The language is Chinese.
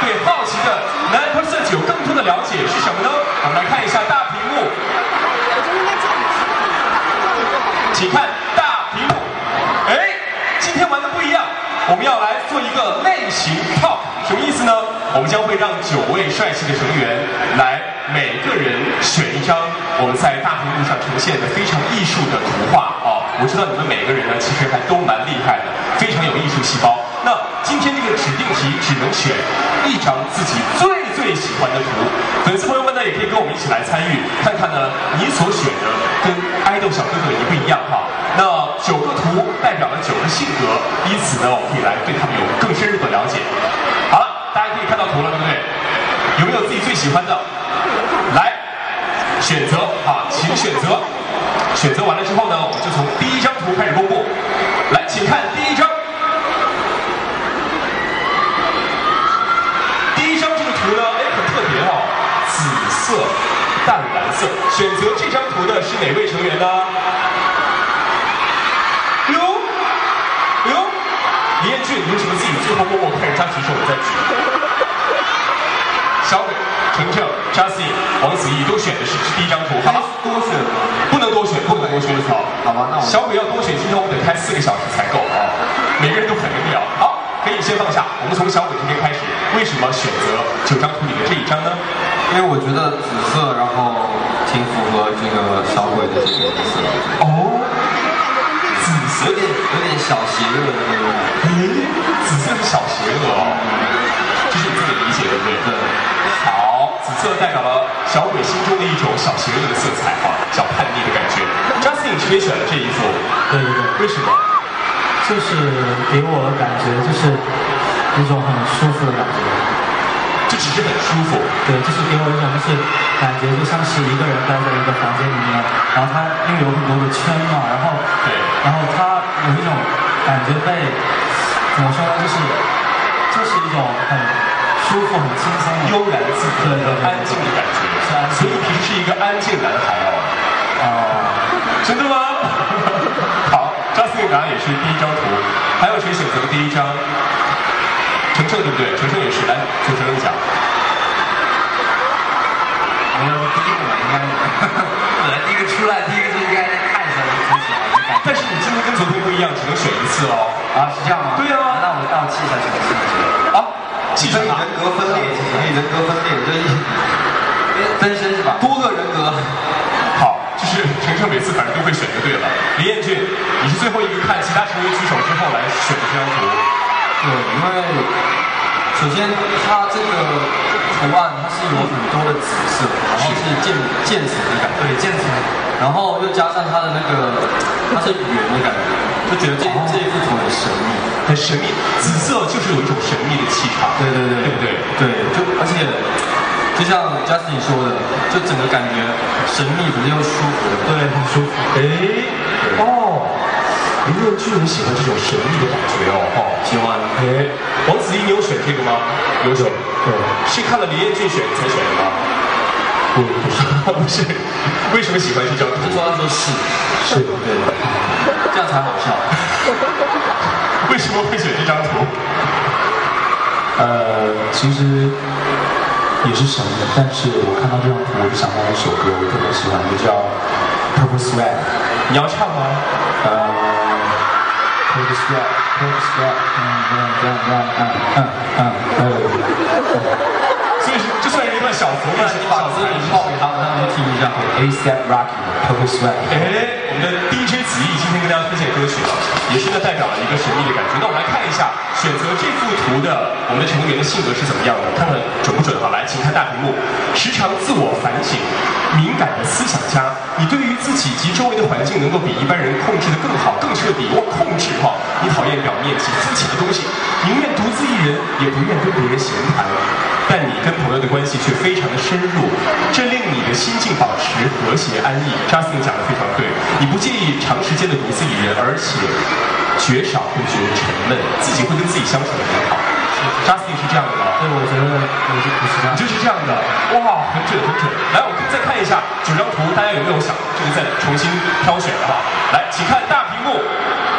对好奇的男 Percent 有更多的了解是什么呢？我们来看一下大屏幕，请看大屏幕。哎，今天玩的不一样，我们要来做一个类型 talk， 什么意思呢？我们将会让9位帅气的成员来每个人选一张我们在大屏幕上呈现的非常艺术的图画哦。我知道你们每个人呢，其实还都蛮厉害的，非常有艺术细胞。那今天这个指定题只能选一张自己最喜欢的图，粉丝朋友们呢也可以跟我们一起来参与，看看呢你所选的跟爱豆小哥哥一不一样哈。那9个图代表了9个性格，以此呢我们可以来对他们有更深入的了解。好了，大家可以看到图了，对不对？有没有自己最喜欢的？来选择啊，请选择。选择完了之后呢，我们就从第一张图开始公布。来，请看第一张。第一张这个图呢，哎，很特别哦，紫色、淡蓝色。选择这张图的是哪位成员呢？李彦俊，你为什么自己最后默默看人家举手，我再举？小北、程程、Justin、王子异都选的是第一张图，好吗？ 多选， 不能多选，不能多选。 好吧，那我小北要多选，今天我们得开4个小时才够啊！每个人都很无聊。好，可以先放下。我们从小北这边开始，为什么选择9张图里的这一张呢？ 因为我觉得紫色，然后挺符合这个小鬼的这个颜色。 哦，紫色有点小邪恶的那种。 紫色是小邪恶哦，这是你自己理解对不对？ 对。 好，紫色代表了小鬼心中的一种小邪恶的色彩哈，小叛逆的感觉。Justin 是也选了这一幅， 对， 为什么？ 就是给我的感觉就是一种很舒服的感觉。 这只是很舒服。 对，就是给我一种就是感觉就像是一个人待在一个房间里面，然后他因为有很多的圈嘛，然后他有一种感觉被怎么说呢，就是一种很舒服、很轻松的、 悠然自得的安静的感觉。 是安静。 所以平时是一个安静男孩哦。真的吗？好 ，Justin 答案也是第一张图，还有谁选择了第一张？程程对不对？程程也是，来，从程程讲。 我第一个应该，本来第一个出来，第一个就应该看一下就挺喜欢的感觉。 但是你今天跟昨天不一样，只能选一次哦。 啊，是这样吗？ 对啊。 那我气一下， 啊，气成人格分裂，可以人格分裂，就是分身是吧？多个人格。 好，就是程程每次反正都会选就对了。林彦俊，你是最后一个看其他成员举手之后来选的这张图。 对，因为首先它这个图案它是有很多的紫色，然后是渐层的感觉，对，渐层，然后又加上它的那个它是圆的感觉，就觉得这一幅图很神秘， 很神秘。紫色就是有一种神秘的气场， 对不对？对，就而且就像 Justin 说的，就整个感觉神秘可是又舒服的， 对，很舒服。 林彦俊很喜欢这种神秘的感觉哦， 喜欢。 王子异，你有选这个吗？有选。 对， 是看了林彦俊选才选的吗？不是。为什么喜欢这张图？ 就说他说是，对，这样才好笑。 为什么会选这张图？ 其实也是神的，但是我看到这张图，我就想到一首歌，我特别喜欢，就叫《Purple Sweat》。 你要唱吗 ？Purple Sweat，Purple Sweat， 所以这算是一段小福嘛？ 你把歌名报给他们，让他们听一下。 A$AP Rocky，Purple Sweat。 我们的 DJ 子毅今天跟大家推荐歌曲，也是呢代表了一个神秘的感觉。那我们来看一下选择这幅图的我们的成员的性格是怎么样的，看看准不准哈。来，请看大屏幕。时常自我反省，敏感的思想家，你对于自己及周围的环境能够比一般人控制得更好、更彻底。控制哈，你讨厌表面及肤浅的东西，宁愿独自一人，也不愿跟别人闲谈。但你跟朋友的关系却非常的深入，这令你的心境保持和谐安逸。Justin 讲得非常对，你不介意长时间的独自一人，而且绝少会觉得沉闷，自己会跟自己相处得很好。Justin 是这样的吗？ 对，我觉得我就不是这样。 你就是这样的，哇，很准很准。来，我们再看一下9张图，大家有没有想这个再重新挑选的哈？来，请看大屏幕。